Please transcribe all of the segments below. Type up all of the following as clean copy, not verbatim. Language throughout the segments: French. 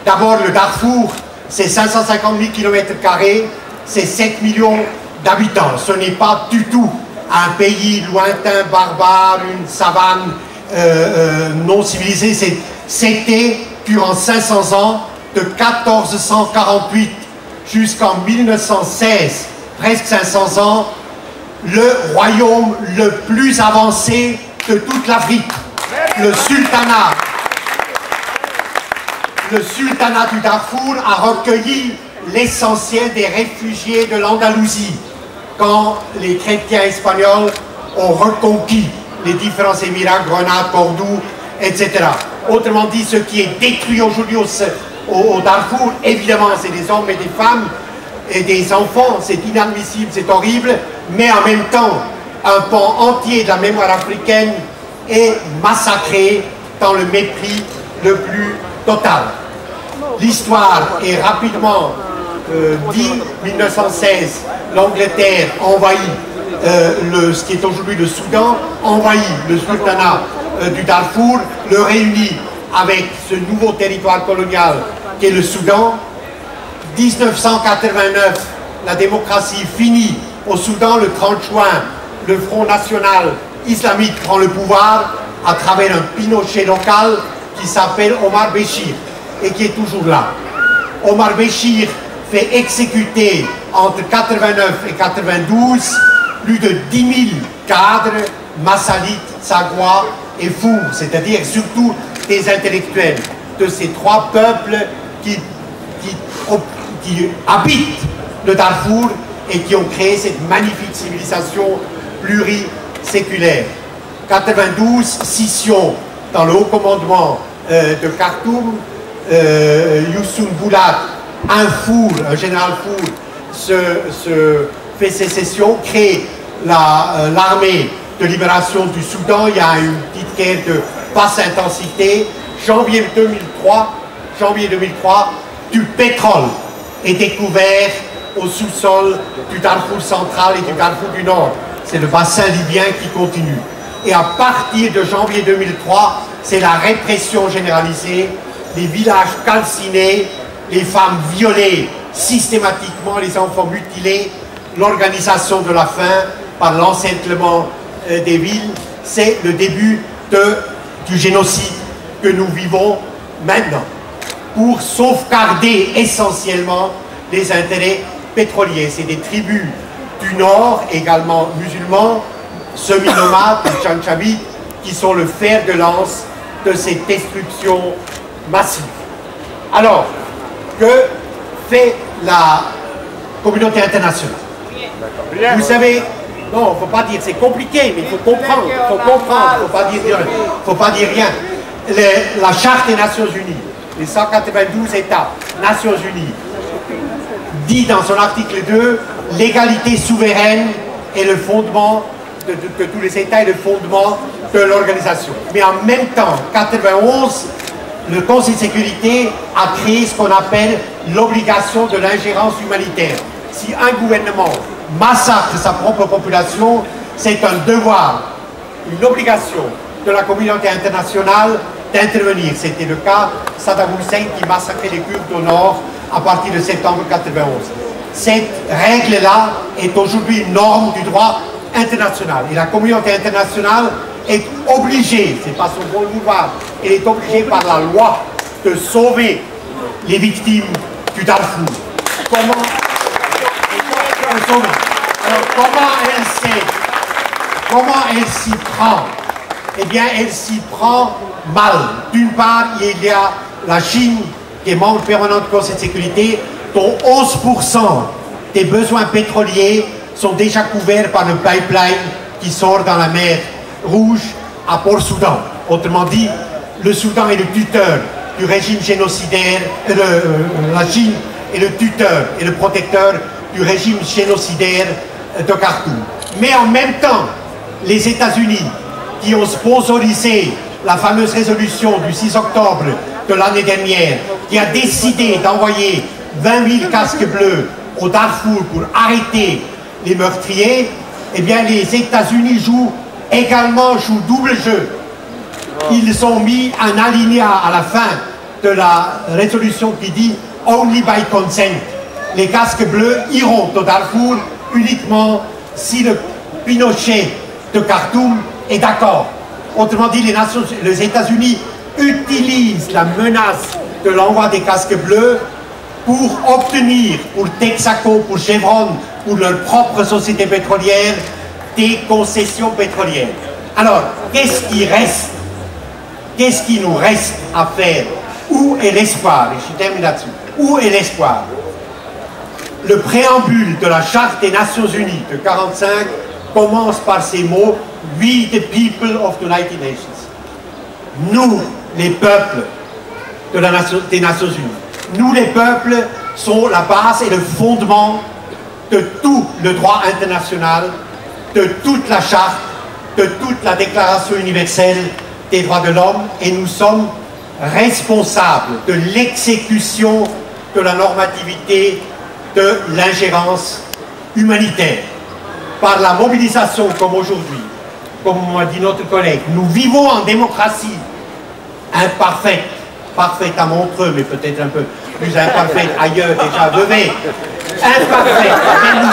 D'abord, le Darfour, c'est 550 000 km², c'est 7 millions d'habitants. Ce n'est pas du tout un pays lointain, barbare, une savane non civilisée. C'était, durant 500 ans, de 1448 jusqu'en 1916, presque 500 ans, le royaume le plus avancé de toute l'Afrique, le sultanat. Le sultanat du Darfour a recueilli l'essentiel des réfugiés de l'Andalousie quand les chrétiens espagnols ont reconquis les différents émirats, Grenade, Cordoue, etc. Autrement dit, ce qui est détruit aujourd'hui au Darfour, évidemment, c'est des hommes et des femmes et des enfants, c'est inadmissible, c'est horrible, mais en même temps, un pan entier de la mémoire africaine est massacré dans le mépris le plus total. L'histoire est rapidement dit. 1916, l'Angleterre envahit ce qui est aujourd'hui le Soudan, envahit le sultanat du Darfour, le réunit avec ce nouveau territoire colonial qui est le Soudan. 1989, la démocratie finit au Soudan. Le 30 juin, le Front National Islamique prend le pouvoir à travers un Pinochet local qui s'appelle Omar Béchir et qui est toujours là. Omar Béchir fait exécuter entre 89 et 92 plus de 10 000 cadres massalites, sagouas et fours, c'est-à-dire surtout des intellectuels de ces trois peuples qui habitent le Darfour et qui ont créé cette magnifique civilisation pluriséculaire. 92, scission dans le haut commandement de Khartoum, Youssou Boulat, un général Four, se fait sécession, crée l'armée de libération du Soudan. Il y a une petite guerre de basse intensité. Janvier 2003, du pétrole est découvert au sous-sol du Darfour central et du Darfour du Nord. C'est le bassin libyen qui continue. Et à partir de janvier 2003, c'est la répression généralisée, les villages calcinés, les femmes violées systématiquement, les enfants mutilés, l'organisation de la faim par l'encerclement des villes. C'est le début du génocide que nous vivons maintenant pour sauvegarder essentiellement les intérêts pétroliers. C'est des tribus du Nord, également musulmans, semi-nomades, les Tchanchabites, qui sont le fer de lance de cette destruction massive. Alors, que fait la communauté internationale? Vous savez, non, il ne faut pas dire, c'est compliqué, mais il faut comprendre, il ne faut pas dire rien. La Charte des Nations Unies, les 192 États, Nations Unies, dit dans son article 2, l'égalité souveraine est le fondement de tous les États et le fondement de l'organisation. Mais en même temps, 91, le Conseil de sécurité a créé ce qu'on appelle l'obligation de l'ingérence humanitaire. Si un gouvernement massacre sa propre population, c'est un devoir, une obligation de la communauté internationale d'intervenir. C'était le cas de Saddam Hussein qui massacrait les Kurdes au nord à partir de septembre 91. Cette règle-là est aujourd'hui une norme du droit international. Et la communauté internationale est obligée, c'est pas son bon vouloir, elle est obligée par la loi de sauver les victimes du Darfour. Comment elle s'y prend? Eh bien, elle s'y prend mal. D'une part, il y a la Chine, qui est membre permanent du Conseil de sécurité, dont 11% des besoins pétroliers sont déjà couverts par le pipeline qui sort dans la mer Rouge à Port-Soudan. Autrement dit, le Soudan est le tuteur du régime génocidaire, la Chine est le tuteur et le protecteur du régime génocidaire de Khartoum. Mais en même temps, les États-Unis, qui ont sponsorisé la fameuse résolution du 6 octobre de l'année dernière, qui a décidé d'envoyer 20 000 casques bleus au Darfour pour arrêter les meurtriers, eh bien les États-Unis jouent double jeu. Ils ont mis un alinéa à la fin de la résolution qui dit « Only by consent ». Les casques bleus iront au Darfour uniquement si le Pinochet de Khartoum est d'accord. Autrement dit, les États-Unis utilisent la menace de l'envoi des casques bleus pour obtenir, pour Texaco, pour Chevron, pour leur propre société pétrolière, des concessions pétrolières. Alors, qu'est-ce qui reste? Qu'est-ce qui nous reste à faire? Où est l'espoir? Et je termine là-dessus. Où est l'espoir? Le préambule de la Charte des Nations Unies de 1945 commence par ces mots « We the people of the United Nations ». Nous, les peuples des Nations Unies. Nous, les peuples, sont la base et le fondement de tout le droit international, de toute la Charte, de toute la Déclaration universelle des droits de l'homme, et nous sommes responsables de l'exécution de la normativité de l'ingérence humanitaire. Par la mobilisation comme aujourd'hui, comme m'a dit notre collègue, nous vivons en démocratie imparfaite, parfaite à Montreux, mais peut-être un peu plus imparfaite ailleurs, déjà levée, imparfaite, mais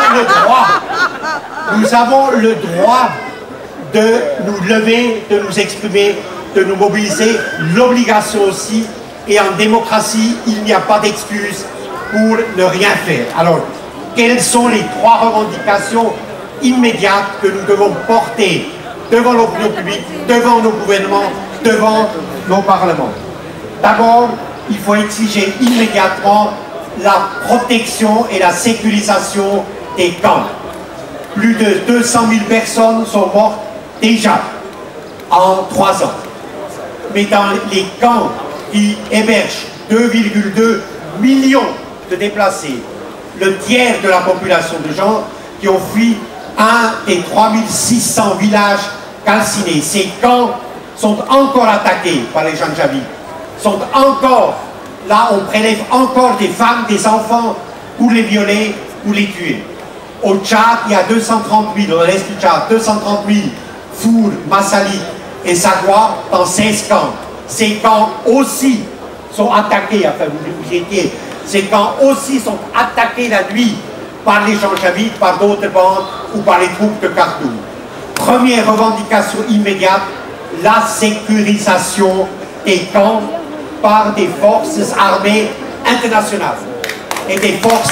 nous avons le droit de nous lever, de nous exprimer, de nous mobiliser, l'obligation aussi, et en démocratie, il n'y a pas d'excuse pour ne rien faire. Alors, quelles sont les 3 revendications immédiates que nous devons porter devant l'opinion publique, devant nos gouvernements, devant nos parlements? D'abord, il faut exiger immédiatement la protection et la sécurisation des camps. Plus de 200 000 personnes sont mortes déjà en 3 ans. Mais dans les camps qui hébergent 2,2 millions de déplacés, le tiers de la population de gens qui ont fui un des 3600 villages calcinés. Ces camps sont encore attaqués par les Janjaweed, sont encore, là on prélève encore des femmes, des enfants pour les violer, pour les tuer. Au Tchad, il y a 230 000, dans l'est du Tchad, 230 000 Four, Massali et Sagwa dans 16 camps. Ces camps aussi sont attaqués, enfin vous y étiez, ces camps aussi sont attaqués la nuit par les Janjaweed, par d'autres bandes ou par les troupes de Khartoum. Première revendication immédiate, la sécurisation des camps par des forces armées internationales et des forces...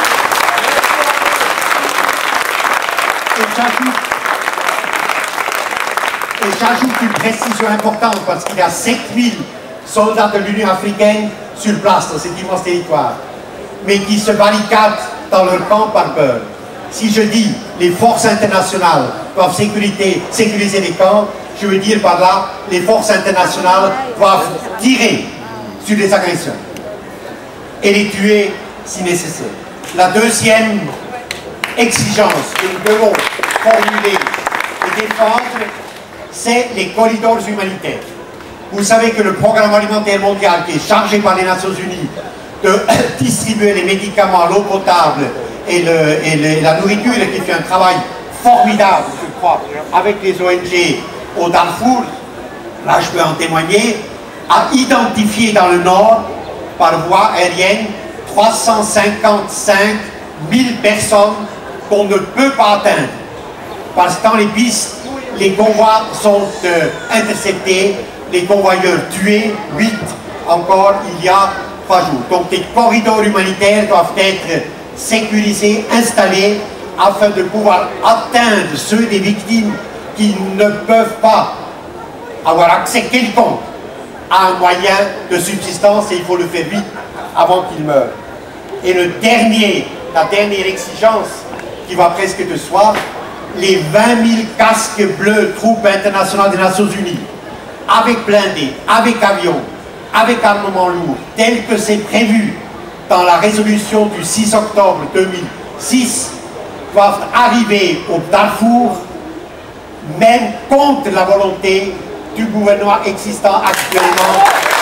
Et j'ajoute une précision importante parce qu'il y a 7000 soldats de l'Union africaine sur place dans cet immense territoire, mais qui se barricadent dans leur camp par peur. Si je dis les forces internationales doivent sécuriser les camps, je veux dire par là, les forces internationales doivent tirer sur les agresseurs et les tuer si nécessaire. La deuxième exigence que nous devons formuler et défendre, c'est les corridors humanitaires. Vous savez que le Programme alimentaire mondial, qui est chargé par les Nations Unies de distribuer les médicaments, l'eau potable et la nourriture, et qui fait un travail formidable, je crois, avec les ONG au Darfour, là je peux en témoigner, a identifié dans le nord, par voie aérienne, 355 000 personnes qu'on ne peut pas atteindre. Parce que dans les pistes, les convois sont interceptés, les convoyeurs tués, 8 encore il y a 3 jours. Donc les corridors humanitaires doivent être sécurisés, installés, afin de pouvoir atteindre ceux des victimes qui ne peuvent pas avoir accès quelconque à un moyen de subsistance, et il faut le faire vite avant qu'ils meurent. Et la dernière exigence qui va presque de soi, les 20 000 casques bleus troupes internationales des Nations Unies, avec blindés, avec avions, avec armement lourd, tel que c'est prévu dans la résolution du 6 octobre 2006, doivent arriver au Darfour, même contre la volonté du gouvernement existant actuellement.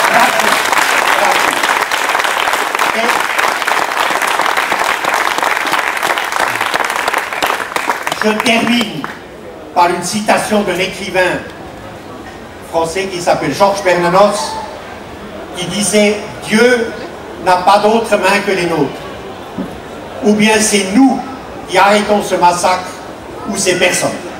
Je termine par une citation d'un écrivain français qui s'appelle Georges Bernanos, qui disait « Dieu n'a pas d'autre main que les nôtres ». Ou bien c'est nous qui arrêtons ce massacre ou c'est personne.